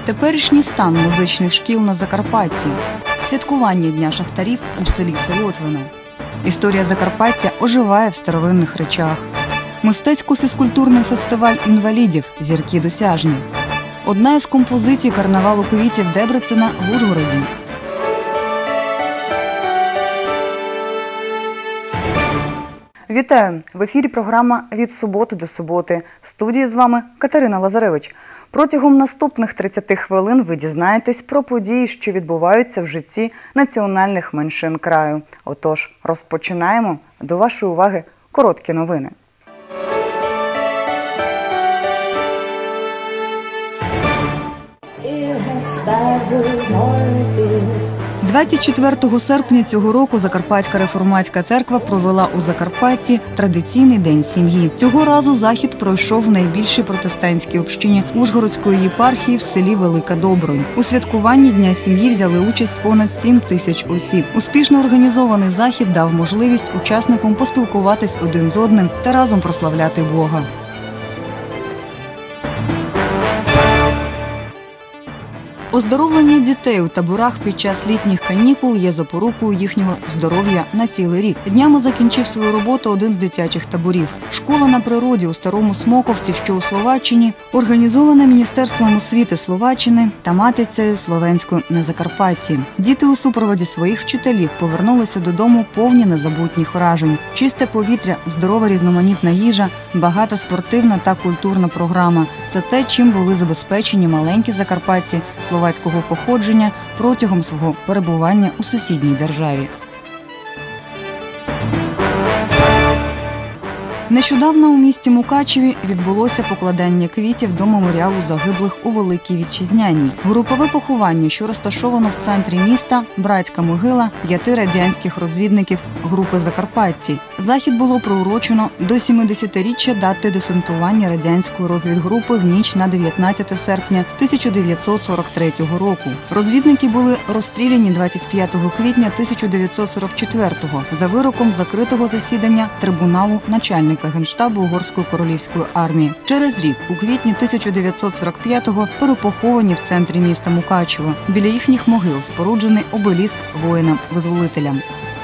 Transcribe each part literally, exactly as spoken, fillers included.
Теперішній стан музичних шкіл на Закарпатті. Святкування Дня шахтарів у селі Солотвино. Історія Закарпаття оживає в старовинних речах. Мистецько-фізкультурний фестиваль інвалідів «Зірки досяжні». Одна із композицій карнавалу квітів Дебрецена в Ужгороді. Вітаю! В ефірі програма «Від суботи до суботи». В студії з вами Катерина Лазаревич. Протягом наступних тридцяти хвилин ви дізнаєтесь про події, що відбуваються в житті національних меншин краю. Отож, розпочинаємо. До вашої уваги короткі новини. двадцять четвертого серпня цього року Закарпатська реформатська церква провела у Закарпатті традиційний день сім'ї. Цього разу захід пройшов в найбільшій протестантській общині Ужгородської єпархії в селі Велика Добронь. У святкуванні Дня сім'ї взяли участь понад сім тисяч осіб. Успішно організований захід дав можливість учасникам поспілкуватись один з одним та разом прославляти Бога. Оздоровлення дітей у таборах під час літніх канікул є запорукою їхнього здоров'я на цілий рік. Днями закінчив свою роботу один з дитячих таборів. Школа на природі у Старому Смоковці, що у Словаччині, організована Міністерством освіти Словаччини та Матицею Словенською на Закарпатті. Діти у супроводі своїх вчителів повернулися додому повні незабутніх вражень. Чисте повітря, здорова різноманітна їжа, багата спортивна та культурна програма – це те, чим були забезпечені маленькі закарпатці словацького походження протягом свого перебування у сусідній державі. Нещодавно у місті Мукачеві відбулося покладання квітів до меморіалу загиблих у Великій Вітчизняній. Групове поховання, що розташовано в центрі міста, братська могила п'яти радянських розвідників групи Закарпатті. Захід було приурочено до сімдесятиріччя дати десантування радянської розвідгрупи в ніч на дев'ятнадцяте серпня тисяча дев'ятсот сорок третього року. Розвідники були розстріляні двадцять п'ятого квітня тисяча дев'ятсот сорок четвертого за вироком закритого засідання трибуналу начальника Генштабу Угорської королівської армії. Через рік, у квітні тисяча дев'ятсот сорок п'ятого, перепоховані в центрі міста Мукачево. Біля їхніх могил споруджений обеліск воїнам-визволителям.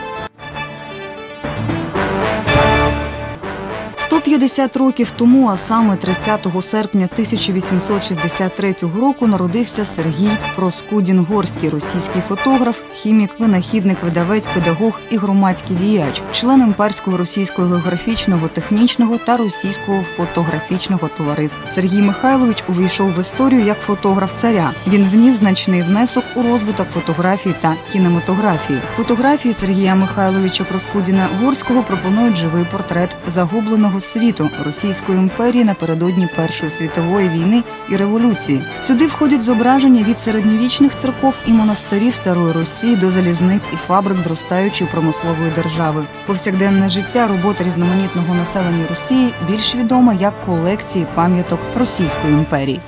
сто п'ятдесят років тому, а саме тридцятого серпня тисяча вісімсот шістдесят третього року, народився Сергій Проскудін-Горський, російський фотограф, хімік, винахідник, видавець, педагог і громадський діяч, член імперського російського географічного, технічного та російського фотографічного товариств. Сергій Михайлович увійшов в історію як фотограф царя. Він вніс значний внесок у розвиток фотографії та кінематографії. Фотографії Сергія Михайловича Проскудіна-Горського пропонують живий портрет загубленого світу Російської імперії напередодні Першої світової війни і революції. Сюди входять зображення від середньовічних церков і монастирів Старої Росії до залізниць і фабрик зростаючої промислової держави. Повсякденне життя, робота різноманітного населення Росії більш відома як колекції пам'яток Російської імперії.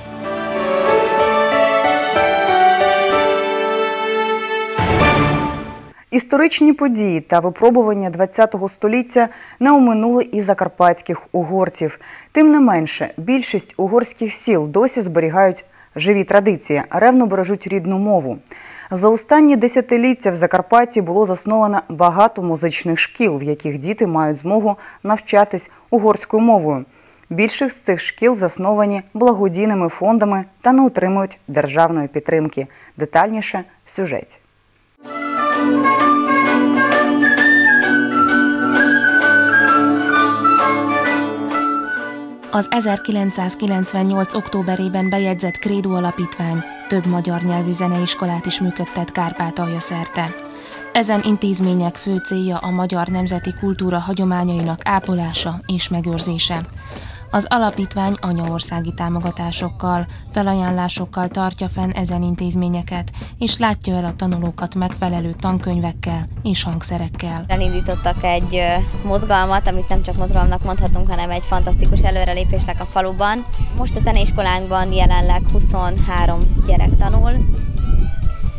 Історичні події та випробування ХХ століття не оминули і закарпатських угорців. Тим не менше, більшість угорських сіл досі зберігають живі традиції, ревно бережуть рідну мову. За останні десятиліття в Закарпатті було засновано багато музичних шкіл, в яких діти мають змогу навчатись угорською мовою. Більшість з цих шкіл засновані благодійними фондами та не отримують державної підтримки. Детальніше в сюжеті. Az ezerkilencszázkilencvennyolc októberében bejegyzett Krédó Alapítvány több magyar nyelvű zeneiskolát is működtet Kárpátalja szerte. Ezen intézmények fő célja a magyar nemzeti kultúra hagyományainak ápolása és megőrzése. Az alapítvány anyaországi támogatásokkal, felajánlásokkal tartja fenn ezen intézményeket, és látja el a tanulókat megfelelő tankönyvekkel és hangszerekkel. Elindítottak egy mozgalmat, amit nem csak mozgalomnak mondhatunk, hanem egy fantasztikus előrelépésnek a faluban. Most a zeneiskolánkban jelenleg huszonhárom gyerek tanul.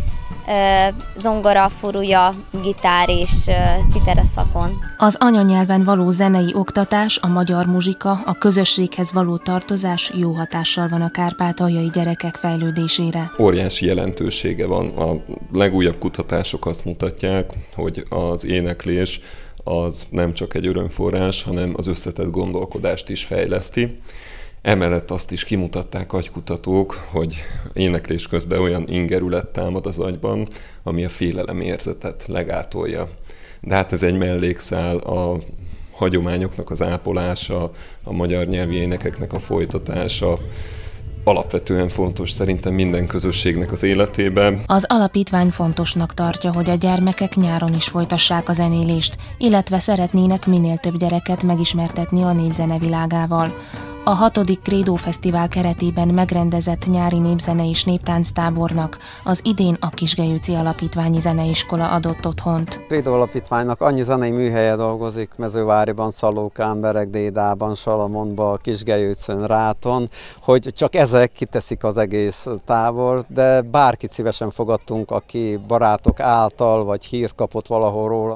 zongora, furuja, gitár és citera szakon. Az anyanyelven való zenei oktatás, a magyar muzsika, a közösséghez való tartozás jó hatással van a kárpátaljai gyerekek fejlődésére. Óriási jelentősége van. A legújabb kutatások azt mutatják, hogy az éneklés az nem csak egy örömforrás, hanem az összetett gondolkodást is fejleszti. Emellett azt is kimutatták agykutatók, hogy éneklés közben olyan ingerület támad az agyban, ami a félelemérzetet legátolja. De hát ez egy mellékszál, a hagyományoknak az ápolása, a magyar nyelvi énekeknek a folytatása, alapvetően fontos szerintem minden közösségnek az életében. Az alapítvány fontosnak tartja, hogy a gyermekek nyáron is folytassák a zenélést, illetve szeretnének minél több gyereket megismertetni a népzene világával. A hatodik Credo Fesztivál keretében megrendezett nyári népzene és néptánctábornak az idén a Kisgelyőci Alapítványi Zeneiskola adott otthont. Credo Alapítványnak annyi zenei műhelye dolgozik Mezőváriban, Szalókán, Beregdédában, Salamonban, Kisgelyőcön, Ráton, hogy csak ezek kiteszik az egész tábort, de bárkit szívesen fogadtunk, aki barátok által vagy hírt kapott valahol róla.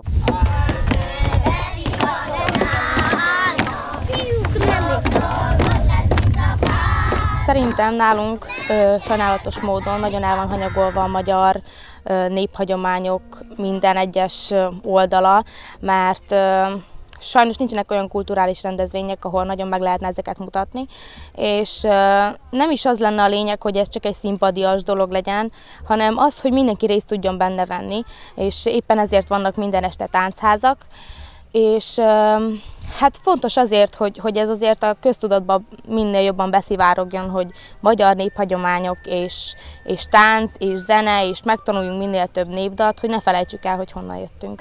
Szerintem nálunk ö, sajnálatos módon nagyon el van hanyagolva a magyar ö, néphagyományok minden egyes oldala, mert ö, sajnos nincsenek olyan kulturális rendezvények, ahol nagyon meg lehetne ezeket mutatni, és ö, nem is az lenne a lényeg, hogy ez csak egy színpadias dolog legyen, hanem az, hogy mindenki részt tudjon benne venni, és éppen ezért vannak minden este táncházak, és hát fontos azért, hogy, hogy ez azért a köztudatban minél jobban beszivárogjon, hogy magyar néphagyományok és, és tánc és zene, és megtanuljunk minél több népdalt, hogy ne felejtsük el, hogy honnan jöttünk.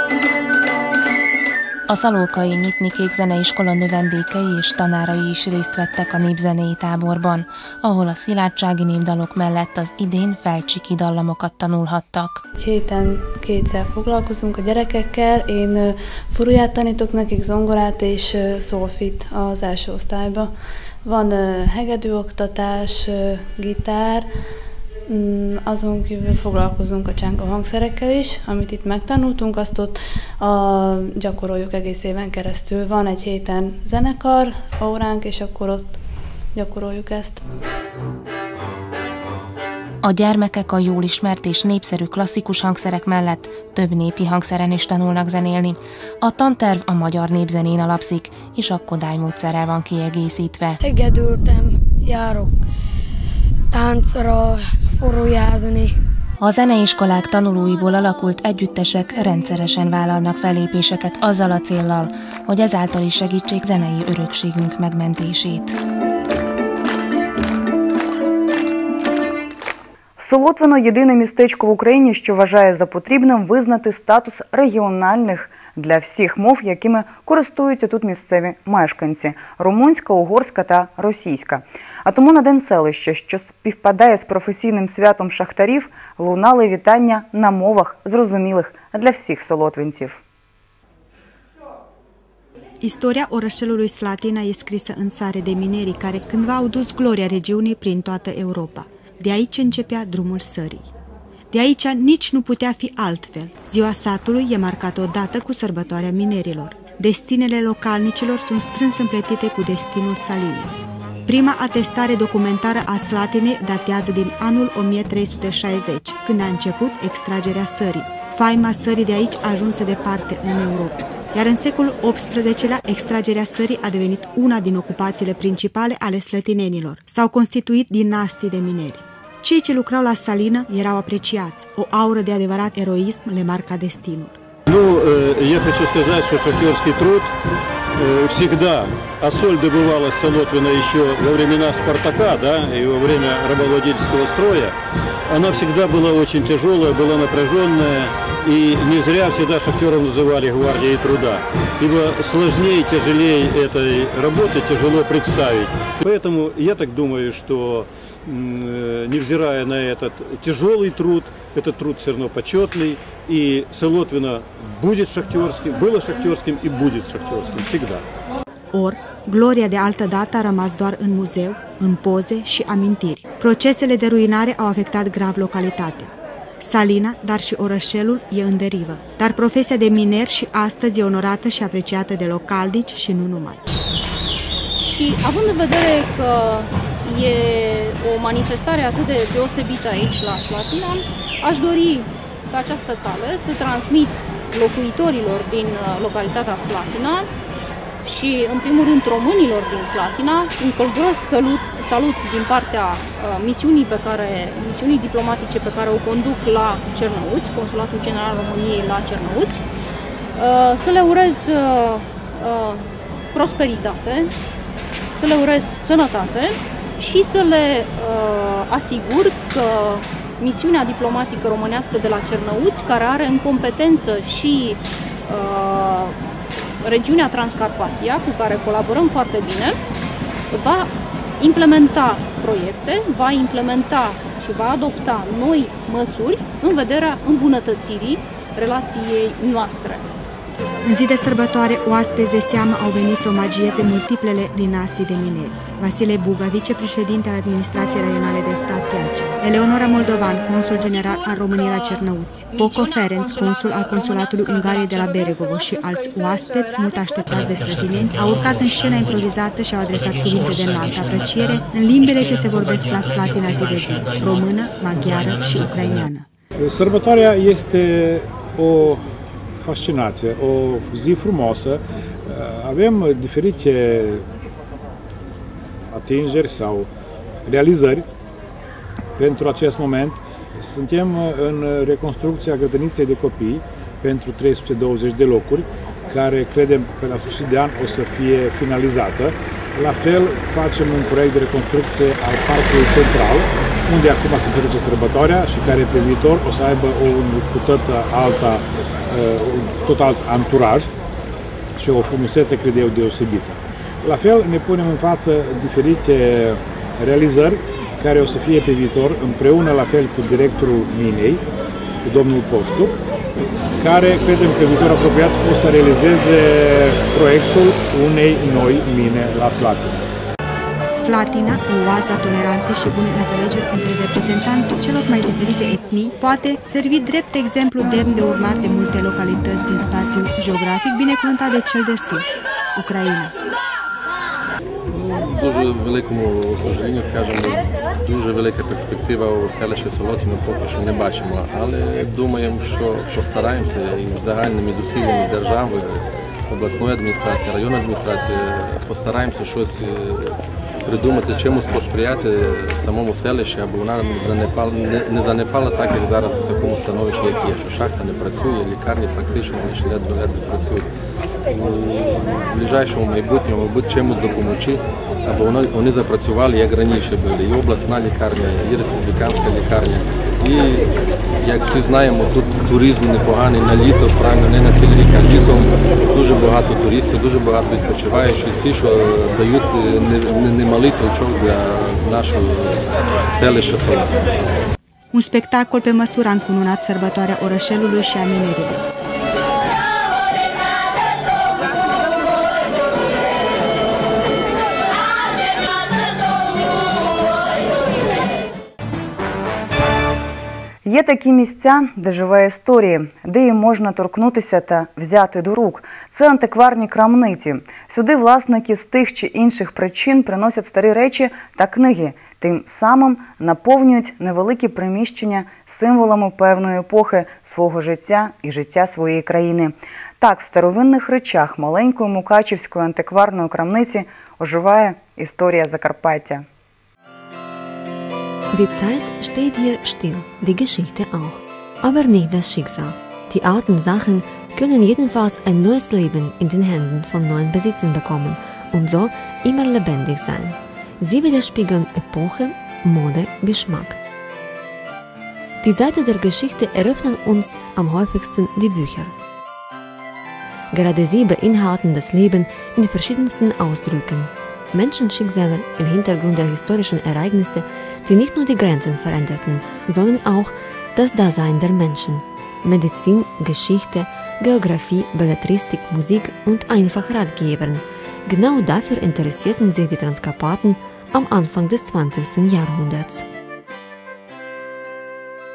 A szalókai Nyitnikék Zeneiskola növendékei és tanárai is részt vettek a népzenei táborban, ahol a szilárdsági népdalok mellett az idén felcsiki dallamokat tanulhattak. Héten kétszer foglalkozunk a gyerekekkel, én furuját tanítok nekik, zongorát és szolfit az első osztályban. Van hegedűoktatás, gitár, azon kívül foglalkozunk a csánka hangszerekkel is, amit itt megtanultunk, azt ott a, gyakoroljuk egész éven keresztül. Van egy héten zenekar óránk, és akkor ott gyakoroljuk ezt. A gyermekek a jól ismert és népszerű klasszikus hangszerek mellett több népi hangszeren is tanulnak zenélni. A tanterv a magyar népzenén alapszik, és a Kodály módszerrel van kiegészítve. Hegedültem, járok táncra, forujázni. A zeneiskolák tanulóiból alakult együttesek rendszeresen vállalnak fellépéseket azzal a céllal, hogy ezáltal is segítsék zenei örökségünk megmentését. Солотвино – єдине містечко в Україні, що вважає за потрібним визнати статус регіональних для всіх мов, якими користуються тут місцеві мешканці – румунська, угорська та російська. А тому на День селища, що співпадає з професійним святом шахтарів, лунали вітання на мовах, зрозумілих для всіх солотвинців. Istoria orășelului Slatina e scrisă în sare de minerii care cândva au dus gloria regiunii prin toată Europa. De aici începea drumul sării. De aici nici nu putea fi altfel. Ziua satului e marcată odată cu sărbătoarea minerilor. Destinele localnicilor sunt strâns împletite cu destinul Salinei. Prima atestare documentară a Slatinei datează din anul o mie trei sute șaizeci, când a început extragerea sării. Faima sării de aici ajunse departe în Europa. Iar în secolul optsprezecelea, extragerea sării a devenit una din ocupațiile principale ale slătinenilor. S-au constituit dinastii de mineri. Cei ce lucrau la salină erau apreciați. O aură de adevărat eroism le marca destinul. Ну, я хочу сказать, что шахтерский труд всегда, а соль добывалась Солотвина еще во времена Спартака, да, и во время рабовладельческого строя, она всегда была очень тяжелая, была напряженная, и не зря всегда шахтеров называли гвардией труда, ибо сложнее и тяжелее этой работы тяжело представить. Поэтому я так думаю, что невзирая на этот тяжелый труд, этот труд все равно почетный, и Солотвина будет шахтерским, было шахтерским и будет шахтерским всегда. Or, gloria de altă dată a rămas doar în muzeu, în poze și amintiri. Procesele de ruinare au afectat grav localitatea. Salina, dar și orășelul, e în derivă. Dar profesia de miner și astăzi e onorată și apreciată de localnici și nu numai. Și având în vedere că e o manifestare atât de deosebită aici la Slatina, aș dori pe această cale să transmit locuitorilor din localitatea Slatina și, în primul rând, românilor din Slatina un călduros salut, salut din partea uh, misiunii, pe care, misiunii diplomatice pe care o conduc la Cernăuți, Consulatul General României la Cernăuți, uh, să le urez uh, uh, prosperitate, să le urez sănătate și să le uh, asigur că misiunea diplomatică românească de la Cernăuți, care are în competență și uh, regiunea Transcarpatia, cu care colaborăm foarte bine, va implementa proiecte, va implementa și va adopta noi măsuri în vederea îmbunătățirii relației noastre. În zi de sărbătoare, oaspeți de seamă au venit să omagieze multiplele dinastii de mineri. Vasile Buga, vicepreședinte al Administrației Raionale de Stat Teace, Eleonora Moldovan, consul general al României la Cernăuți, Poco Ferenc, consul al Consulatului Ungariei de la Beregovo și alți oaspeți mult așteptați de slătineni, au urcat în scena improvizată și au adresat cuvinte de înaltă apreciere în limbile ce se vorbesc la Slatina zi de zi, română, maghiară și ucraineană. Sărbătoarea este o fascinație, o zi frumoasă. Avem diferite atingeri sau realizări pentru acest moment. Suntem în reconstrucția grădiniței de copii pentru trei sute douăzeci de locuri, care credem că la sfârșit de an o să fie finalizată. La fel facem un proiect de reconstrucție al Parcului Central, unde acum se petrece sărbătoarea și care pe viitor o să aibă un cu tot, alta, un tot alt anturaj și o frumusețe, cred eu, deosebită. La fel ne punem în față diferite realizări care o să fie pe viitor, împreună la fel cu directorul minei, cu domnul Poștu, care credem că în viitor apropiat o să realizeze proiectul unei noi mine la Slatina. Slatina, o oază a toleranței și bune înțelegeri între reprezentanții celor mai diferite etnii, poate servi drept exemplu demn de urmat de multe localități din spațiul geografic binecuvântat de cel de sus, Ucraina. Дуже великому сожаленню, скажімо, дуже велика перспектива у селищі Солотіно поки що не бачимо, але думаємо, що постараємося і загальними зусиллями держави, обласної адміністрації, районної адміністрації постараємося щось придумати, чимось посприяти самому селищі, аби вона не занепала так, як зараз в такому становищі, як є, що шахта не працює, лікарні практично лише ледве-ледве працюють. У ближайшому майбутньому, мабуть, чимось допомогти, аби вони, вони запрацювали, як раніше були, і обласна лікарня, і республіканська лікарня. І, як всі знаємо, тут туризм непоганий на літо, правильно, не на цілий рік, а літом дуже багато туристів, дуже багато відпочиваючих, всі, що дають немалий толчок для нашого селища Солотіно. Un spectacol pe măsură a încununat sărbătoarea orășelului și a minerilor. Є такі місця, де живе історія, де її можна торкнутися та взяти до рук. Це антикварні крамниці. Сюди власники з тих чи інших причин приносять старі речі та книги, тим самим наповнюють невеликі приміщення символами певної епохи свого життя і життя своєї країни. Так, в старовинних речах маленької мукачівської антикварної крамниці оживає історія Закарпаття. Die Zeit steht hier still, die Geschichte auch. Aber nicht das Schicksal. Die alten Sachen können jedenfalls ein neues Leben in den Händen von neuen Besitzern bekommen und so immer lebendig sein. Sie widerspiegeln Epoche, Mode, Geschmack. Die Seite der Geschichte eröffnen uns am häufigsten die Bücher. Gerade sie beinhalten das Leben in verschiedensten Ausdrücken. Menschenschicksale im Hintergrund der historischen Ereignisse, die nicht nur die Grenzen veränderten, sondern auch das Dasein der Menschen. Medizin, Geschichte, Geografie, Belletristik, Musik und einfach Ratgebern. Genau dafür interessierten sich die Transkarpaten am Anfang des zwanzigsten Jahrhunderts.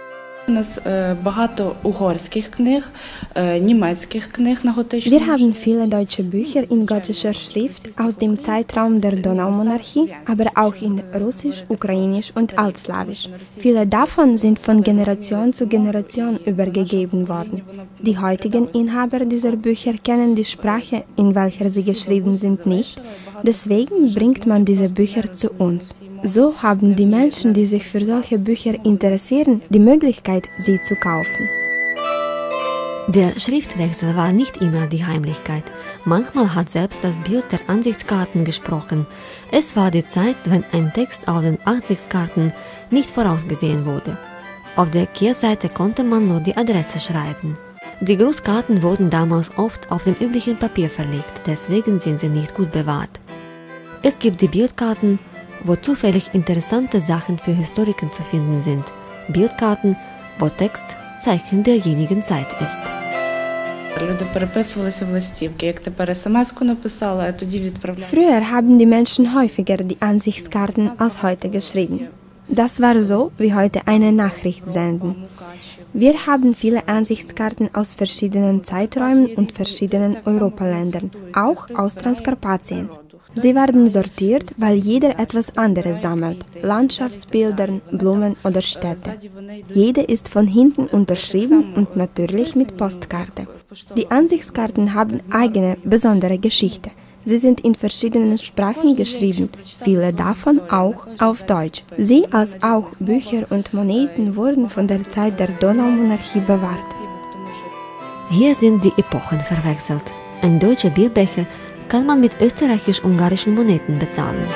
У нас багато угорських книг, німецьких книг на готичному. Wir haben viele deutsche Bücher in gotischer Schrift aus dem Zeitraum der Donaumonarchie, aber auch in Russisch, Ukrainisch und Altslawisch. Viele davon sind von Generation zu Generation übergegeben worden. Die heutigen Inhaber dieser Bücher kennen die Sprache, in welcher sie geschrieben sind, nicht. Deswegen bringt man diese Bücher zu uns. So haben die Menschen, die sich für solche Bücher interessieren, die Möglichkeit, sie zu kaufen. Der Schriftwechsel war nicht immer die Heimlichkeit. Manchmal hat selbst das Bild der Ansichtskarten gesprochen. Es war die Zeit, wenn ein Text auf den Ansichtskarten nicht vorausgesehen wurde. Auf der Kehrseite konnte man nur die Adresse schreiben. Die Grußkarten wurden damals oft auf dem üblichen Papier verlegt, deswegen sind sie nicht gut bewahrt. Es gibt die Bildkarten, wo zufällig interessante Sachen für Historiker zu finden sind. Bildkarten, wo Text Zeichen derjenigen Zeit ist. Люди переписувалися в листівки, як тепер смс-ку написали, а тоді відправляли. Früher haben die Menschen häufiger die Ansichtskarten als heute geschrieben. Das war so, wie heute eine Nachricht senden. Wir haben viele Ansichtskarten aus verschiedenen Zeiträumen und verschiedenen Europaländern, auch aus Transkarpatien. Sie werden sortiert, weil jeder etwas anderes sammelt, Landschaftsbildern, Blumen oder Städte. Jede ist von hinten unterschrieben und natürlich mit Postkarte. Die Ansichtskarten haben eigene, besondere Geschichte. Sie sind in verschiedenen Sprachen geschrieben, viele davon auch auf Deutsch. Sie als auch Bücher und Moneten wurden von der Zeit der Donaumonarchie bewahrt. Hier sind die Epochen verwechselt. Ein deutscher Bierbecher kann man mit österreichisch-ungarischen Moneten bezahlen.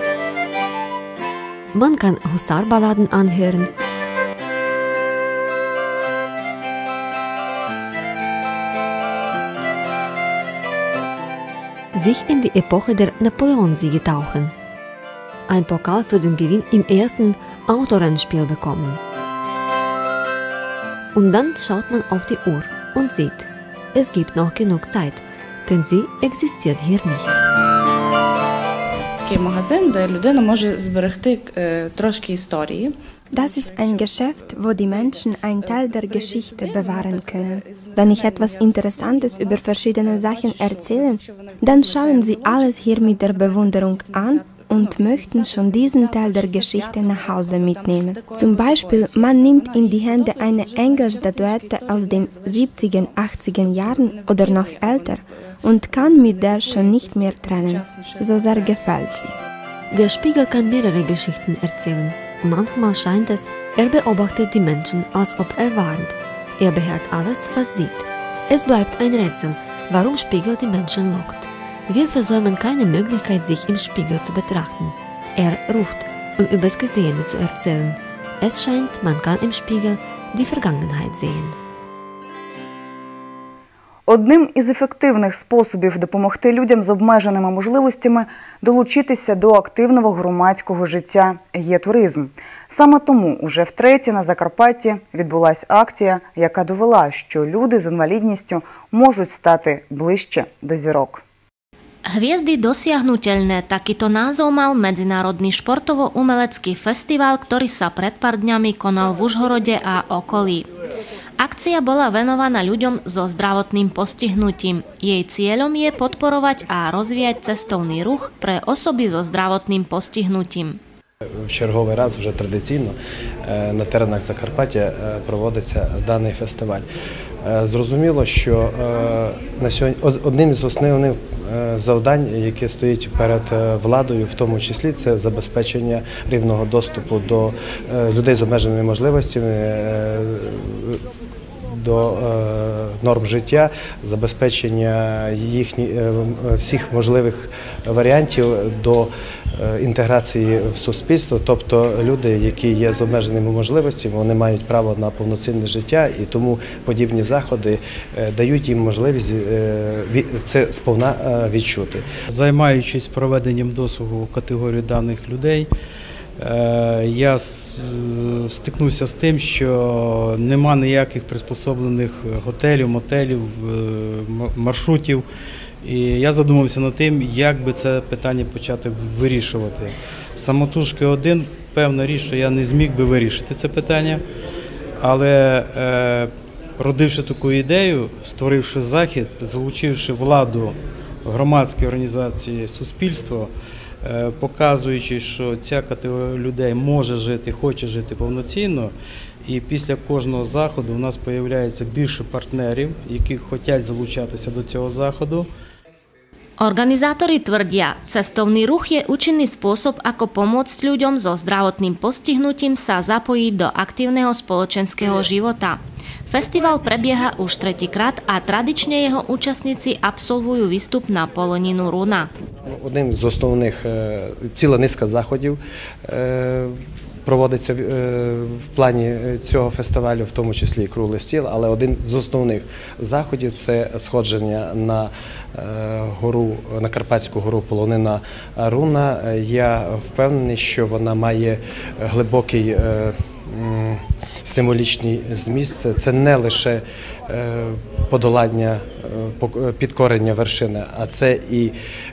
Man kann Husarballaden anhören, sich in die Epoche der Napoleonsiege tauchen, ein Pokal für den Gewinn im ersten Autorennspiel bekommen. Und dann schaut man auf die Uhr und sieht, es gibt noch genug Zeit, denn sie existiert hier nicht. Такий магазин, де людина може зберегти трошки історії. Das ist ein Geschäft, wo die Menschen einen Teil der Geschichte bewahren können. Wenn ich etwas Interessantes über verschiedene Sachen erzähle, dann schauen sie alles hier mit der Bewunderung an und möchten schon diesen Teil der Geschichte nach Hause mitnehmen. Zum Beispiel, man nimmt in die Hände eine Engelstatuette aus den siebziger, achtziger Jahren oder noch älter und kann mit der schon nicht mehr trennen. So sehr gefällt sie. Der Spiegel kann mehrere Geschichten erzählen. Manchmal scheint es, er beobachtet die Menschen, als ob er warnt. Er behält alles, was sieht. Es bleibt ein Rätsel, warum Spiegel die Menschen lockt. Wir versäumen keine Möglichkeit, sich im Spiegel zu betrachten. Er ruft, um übers Gesehene zu erzählen. Es scheint, man kann im Spiegel die Vergangenheit sehen. Одним із ефективних способів допомогти людям з обмеженими можливостями долучитися до активного громадського життя є туризм. Саме тому уже втретє на Закарпатті відбулася акція, яка довела, що люди з інвалідністю можуть стати ближче до зірок. Hviezdy dosiahnuteľné, takýto názov mal Medzinárodný športovo-umelecký festival, ktorý sa pred pár dňami konal v Užhorode a okolí. Akcia bola venovaná ľuďom so zdravotným postihnutím. Jej cieľom je podporovať a rozvíjať cestovný ruch pre osoby so zdravotним postihnutím. В черговий раз вже традиційно на теренах Закарпаття проводиться даний фестиваль. Зрозуміло, що на сьогодні одним із основних завдань, які стоять перед владою, в тому числі, це забезпечення рівного доступу до людей з обмеженими можливостями, до норм життя, забезпечення їхніх всіх можливих варіантів до інтеграції в суспільство. Тобто люди, які є з обмеженими можливостями, вони мають право на повноцінне життя, і тому подібні заходи дають їм можливість це сповна відчути. Займаючись проведенням досвіду категорії даних людей, я стикнувся з тим, що нема ніяких приспособлених готелів, мотелів, маршрутів. І я задумався над тим, як би це питання почати вирішувати. Самотужки один, певна річ, що я не зміг би вирішити це питання. Але е, родивши таку ідею, створивши захід, залучивши владу, громадські організації, суспільство, е, показуючи, що ця категорія людей може жити, хоче жити повноцінно, і після кожного заходу у нас з'являється більше партнерів, які хочуть залучатися до цього заходу. Organizátori tvrdia, cestovný ruch je účinný spôsob, ako pomôcť ľuďom so zdravotným postihnutím sa zapojiť do aktívneho spoločenského života. Festival prebieha už tretíkrát a tradične jeho účastníci absolvujú výstup na полоніну Руна. Одним з основних, ціла низка заходів проводиться в плані цього фестивалю, в тому числі і круглий стіл, але один з основних заходів – це сходження на гору, на Карпатську гору Полонина Руна. Я впевнений, що вона має глибокий символічний зміст. Це не лише подолання, підкорення вершини, а це і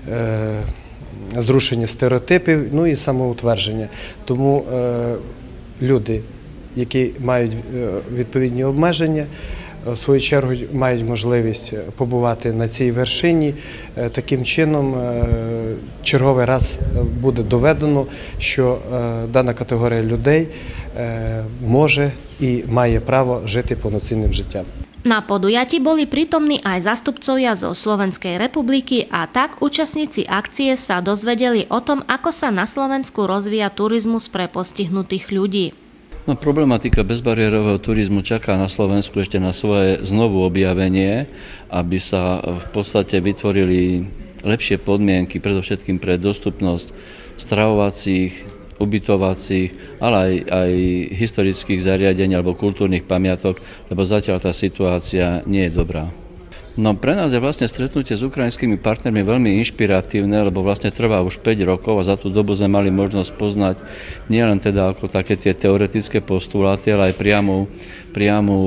зрушення стереотипів, ну і самоутвердження. Тому е, люди, які мають відповідні обмеження, в свою чергу мають можливість побувати на цій вершині. Е, таким чином, е, черговий раз буде доведено, що е, дана категорія людей е, може і має право жити повноцінним життям. Na podujatí boli prítomní aj zástupcovia zo Slovenskej republiky a tak účastníci akcie sa dozvedeli o tom, ako sa na Slovensku rozvíja turizmus pre postihnutých ľudí. No, problematika bezbariérového turizmu čaká na Slovensku ešte na svoje znovu objavenie, aby sa v podstate vytvorili lepšie podmienky, predovšetkým pre dostupnosť stravovacích, ubytovacích, ale aj, aj historických zariadení alebo kultúrnych pamiatok, lebo zatiaľ tá situácia nie je dobrá. No pre nás je vlastne stretnutie s ukrajinskými partnermi veľmi inšpiratívne, lebo vlastne trvá už päť rokov a za tú dobu sme mali možnosť poznať nielen teda ako také tie teoretické postuláty, ale aj priamu, priamu,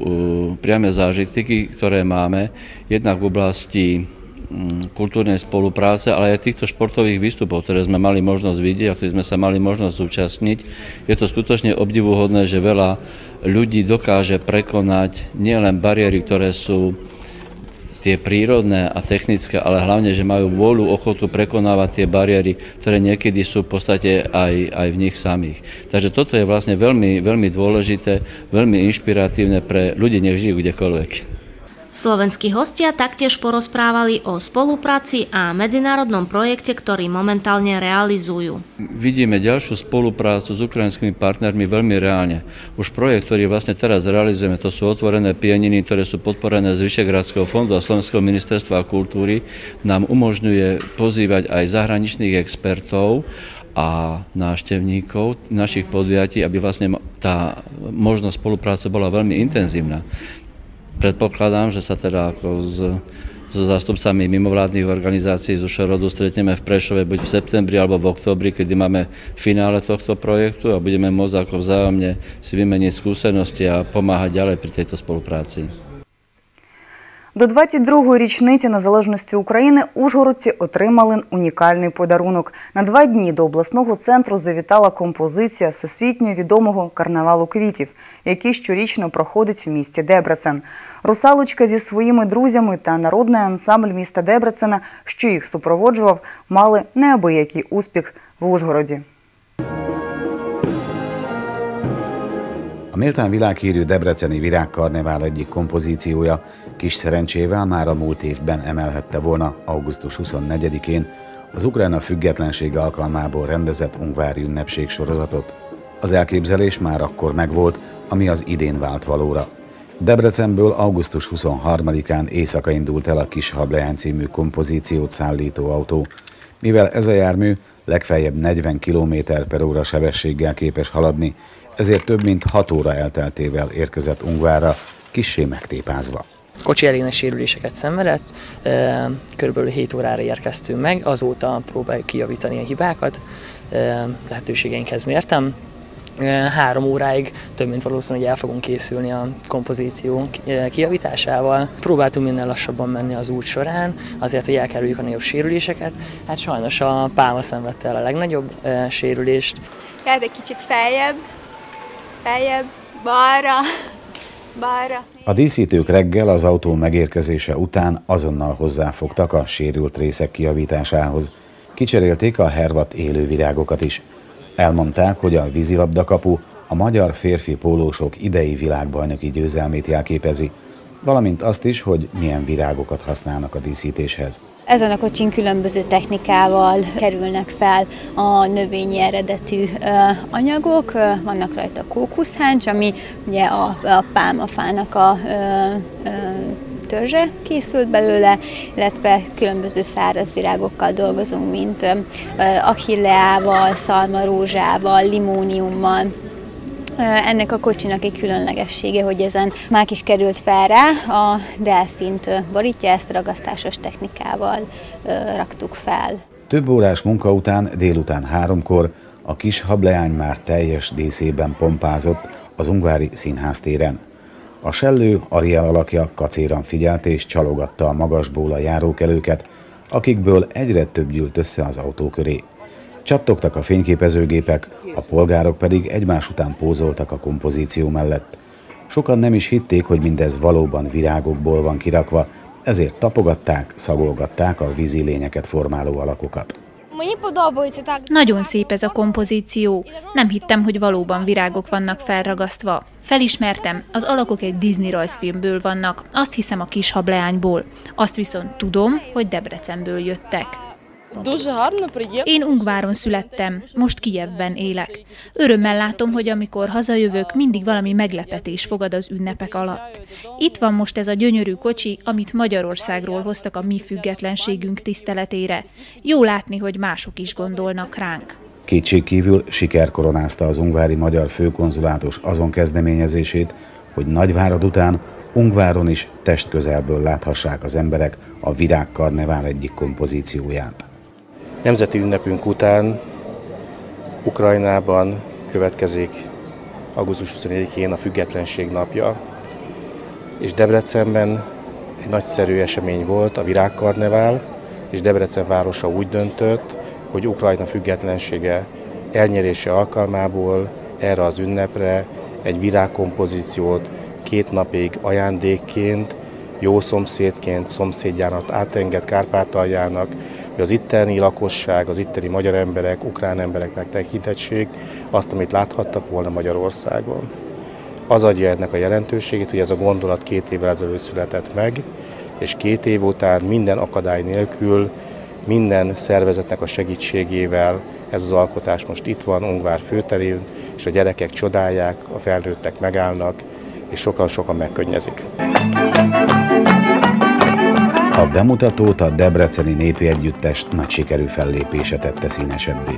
priame zážitky, ktoré máme, jednak v oblasti kultúrnej spolupráce, ale aj týchto športových výstupov, ktoré sme mali možnosť vidieť a ktoré sme sa mali možnosť zúčastniť. Je to skutočne obdivuhodné, že veľa ľudí dokáže prekonať nielen bariéry, ktoré sú tie prírodné a technické, ale hlavne, že majú vôľu, ochotu prekonávať tie bariéry, ktoré niekedy sú v podstate aj, aj v nich samých. Takže toto je vlastne veľmi, veľmi dôležité, veľmi inšpiratívne pre ľudí, nech žijú kdekoľvek. Slovenskí hostia taktiež porozprávali o spolupráci a medzinárodnom projekte, ktorý momentálne realizujú. Vidíme ďalšiu spoluprácu s ukrajinskými partnermi veľmi reálne. Už projekt, ktorý vlastne teraz realizujeme, to sú otvorené pieniny, ktoré sú podporené z Vyšehradského fondu a Slovenského ministerstva kultúry, nám umožňuje pozývať aj zahraničných expertov a návštevníkov našich podujatí, aby vlastne tá možnosť spolupráce bola veľmi intenzívna. Predpokladám, že sa teda ako s, so zástupcami mimovládnych organizácií z Ušorodu stretneme v Prešove buď v septembri alebo v októbri, kedy máme finále tohto projektu a budeme môcť ako vzájomne si vymeniť skúsenosti a pomáhať ďalej pri tejto spolupráci. До двадцять другої річниці незалежності України ужгородці отримали унікальний подарунок. На два дні до обласного центру завітала композиція всесвітньо відомого карнавалу квітів, який щорічно проходить в місті Дебрецен. Русалочка зі своїми друзями та народний ансамбль міста Дебрецена, що їх супроводжував, мали неабиякий успіх в Ужгороді. A méltán világhírű debreceni virágkarnevál egyik kompozíciója kis szerencsével már a múlt évben emelhette volna augusztus huszonnegyedikén az Ukrajna függetlensége alkalmából rendezett ungvári ünnepség sorozatot. Az elképzelés már akkor megvolt, ami az idén vált valóra. Debrecenből augusztus huszonharmadikán éjszaka indult el a Kis Hableány című kompozíciót szállító autó, mivel ez a jármű legfeljebb negyven kilométer per óra sebességgel képes haladni, ezért több mint hat óra elteltével érkezett Ungvárra, kissé megtépázva. Kocsi elégnek sérüléseket szenvedett, körülbelül hét órára érkeztünk meg, azóta próbáljuk kijavítani a hibákat, lehetőségeinkhez mértem. Három óráig több mint valószínű, hogy el fogunk készülni a kompozíció kijavításával. Próbáltunk minél lassabban menni az út során, azért, hogy elkerüljük a nagyobb sérüléseket. Hát sajnos a pálma szenvedte el a legnagyobb sérülést. Lehet egy kicsit feljebb, feljebb, Balra, balra. A díszítők reggel az autó megérkezése után azonnal hozzáfogtak a sérült részek kijavításához. Kicserélték a hervadt élővirágokat is. Elmondták, hogy a vízilabdakapu a magyar férfi pólósok idei világbajnoki győzelmét jelképezi, valamint azt is, hogy milyen virágokat használnak a díszítéshez. Ezen a kocsin különböző technikával kerülnek fel a növényi eredetű anyagok. Vannak rajta kókuszháncs, ami ugye a, a pálmafának a ö, ö, törzse készült belőle, illetve különböző száraz virágokkal dolgozunk, mint achilleával, szalmarózsával, limóniummal. Ennek a kocsinak egy különlegessége, hogy ezen mák is került fel rá, a delfint borítja, ezt ragasztásos technikával raktuk fel. Több órás munka után délután háromkor a kis hableány már teljes díszében pompázott az Ungvári Színház téren. A sellő Ariel alakja kacéran figyelt és csalogatta a magasból a járókelőket, akikből egyre több gyűlt össze az autó köré. Csattogtak a fényképezőgépek, a polgárok pedig egymás után pózoltak a kompozíció mellett. Sokan nem is hitték, hogy mindez valóban virágokból van kirakva, ezért tapogatták, szagolgatták a vízi lényeket formáló alakokat. Nagyon szép ez a kompozíció. Nem hittem, hogy valóban virágok vannak felragasztva. Felismertem, az alakok egy Disney rajzfilmből vannak, azt hiszem a kis hableányból. Azt viszont tudom, hogy Debrecenből jöttek. Én Ungváron születtem, most Kijevben élek. Örömmel látom, hogy amikor hazajövök, mindig valami meglepetés fogad az ünnepek alatt. Itt van most ez a gyönyörű kocsi, amit Magyarországról hoztak a mi függetlenségünk tiszteletére. Jó látni, hogy mások is gondolnak ránk. Kétségkívül siker koronázta az ungvári magyar főkonzulátus azon kezdeményezését, hogy Nagyvárad után Ungváron is testközelből láthassák az emberek a Virágkarnevál egyik kompozícióját. Nemzeti ünnepünk után Ukrajnában következik augusztus huszonegyedikén a Függetlenség napja, és Debrecenben egy nagyszerű esemény volt a Virágkarnevál, és Debrecen városa úgy döntött, hogy Ukrajna függetlensége elnyerése alkalmából erre az ünnepre egy virágkompozíciót két napig ajándékként, jó szomszédként szomszédjának átenged Kárpátaljának, hogy az itteni lakosság, az itteni magyar emberek, ukrán emberek megtekintettség azt, amit láthattak volna Magyarországon. Az adja ennek a jelentőségét, hogy ez a gondolat két évvel ezelőtt született meg, és két év után minden akadály nélkül, minden szervezetnek a segítségével ez az alkotás most itt van Ungvár főterén, és a gyerekek csodálják, a felnőttek megállnak, és sokan-sokan megkönnyezik. A bemutatót a Debreceni Népi Együttes nagy sikerű fellépése tette színesebbé.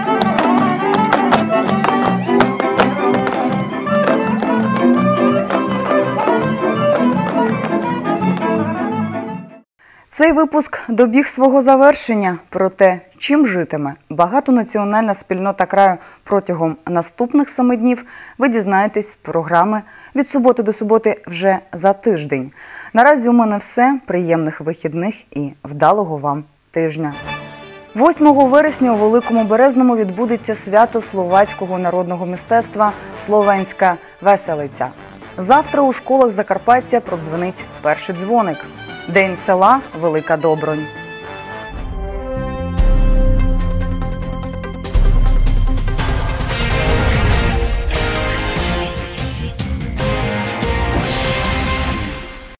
Цей випуск добіг свого завершення. Про те, чим житиме багатонаціональна спільнота краю протягом наступних семи днів, ви дізнаєтесь з програми «Від суботи до суботи» вже за тиждень. Наразі у мене все. Приємних вихідних і вдалого вам тижня. восьмого вересня у Великому Березному відбудеться свято словацького народного мистецтва «Словенська веселиця». Завтра у школах Закарпаття продзвонить перший дзвоник. День села – Велика Добронь.